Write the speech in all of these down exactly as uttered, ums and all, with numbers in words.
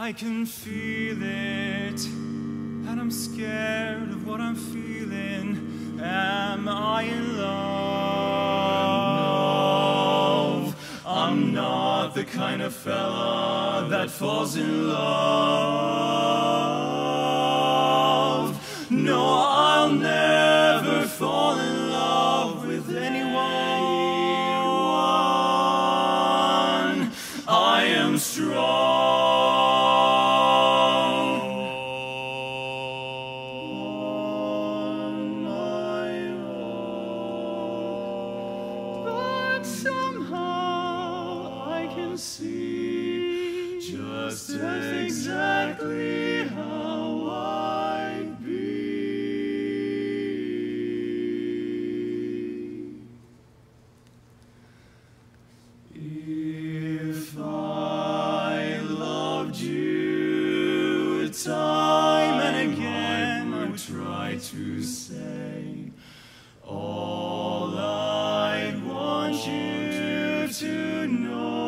I can feel it, and I'm scared of what I'm feeling. Am I in love? I'm not the kind of fella that falls in love. No, I'll never fall in love with anyone. I am strong. See just exactly how I'd be if I loved you time and again. I would try to say all I want you to know.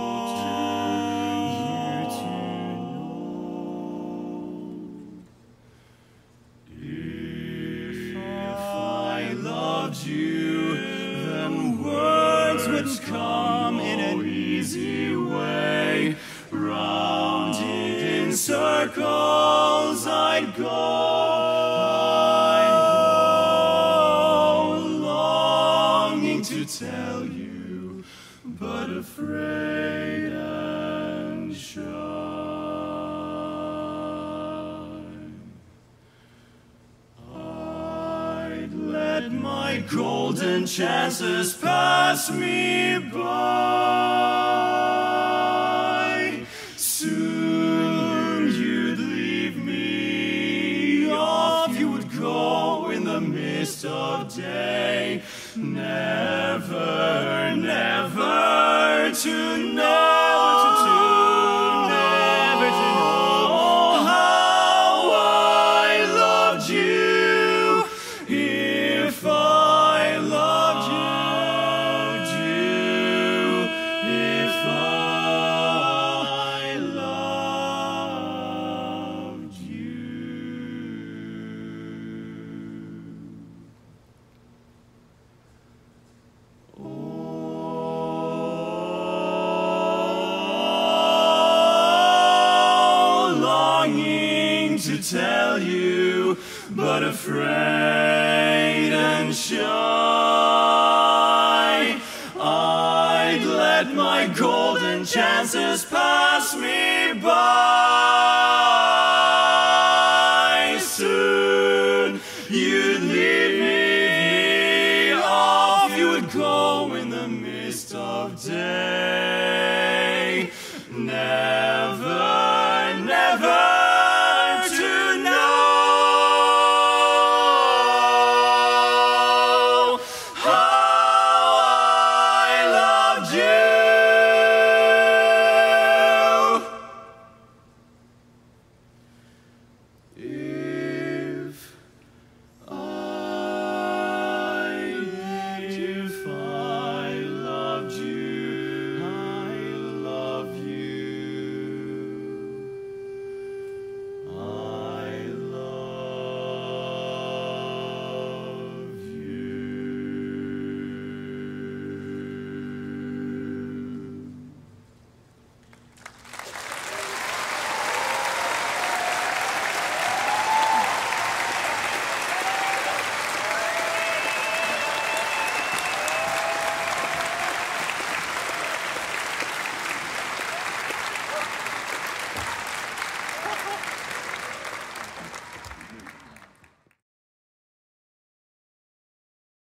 You, then words would come in an easy way. Round in circles I'd go, I'd go, longing to tell you, but afraid and shy. Let my golden chances pass me by. Soon you'd leave me, off you would go in the mist of day. Never, never to know. To tell you, but afraid and shy. I'd let my golden chances pass me by.